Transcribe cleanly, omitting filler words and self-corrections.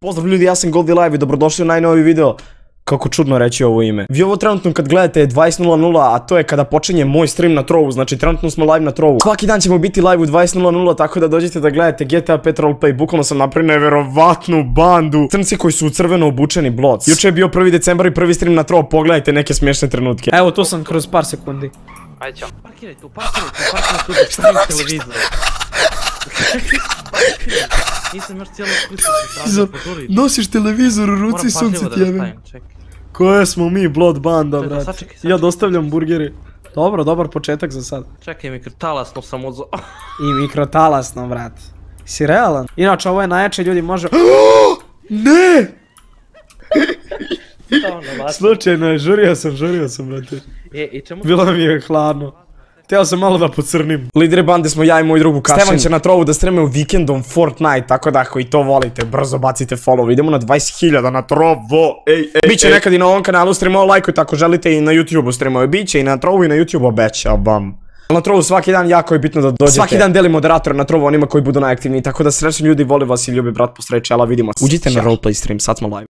Pozdrav ljudi, ja sam Goldie Live i dobrodošli u najnoviji video. Kako čudno reći ovo ime. Vi ovo trenutno kad gledate je 20.00, a to je kada počinje moj stream na Trovu, znači trenutno smo live na Trovu. Svaki dan ćemo biti live u 20.00, tako da dođite da gledate GTA 5 roleplay, bukvalno sam napravio neverovatnu bandu. Crnci koji su u crveno obučeni bloc. Juče je bio 1. decembar i prvi stream na Trovu, pogledajte neke smiješne trenutke. Evo tu sam kroz par sekundi. Ajde ćemo. Parkiraj tu stavim televizor. Nisam još cijelo sklisa. Nosiš televizor u ruci, sunce ti jebe. Koje smo mi blood banda, brat. Ja dostavljam burgeri. Dobro, dobar početak za sad. Čekaj, mikrotalasno sam uzao. I mikrotalasno, brat. Si realan? Inače, ovo je najjače, ljudi može... Ne! Slučajno je, žurio sam, brate. Bilo mi je hladno. Htio sam malo da pocrnim. Lideri bande smo ja i moj drug Vukašin. Stevan će na Trovu da streamuje vikendom Fortnite, tako da ako i to volite, brzo bacite follow. Idemo na 20.000 na Trovo, Biće nekad i na ovom kanalu streamova, lajkujte ako želite i na YouTube-u streamove. Biće i na Trovu i na YouTube-u, obećavam. Na Trovu svaki dan jako je bitno da dođete. Svaki dan delim moderatora na Trovu onima koji budu najaktivniji, tako da srećni ljudi, voli vas i ljubi brat, posreće, vidimo se. Uđite na roleplay stream, sad smo live.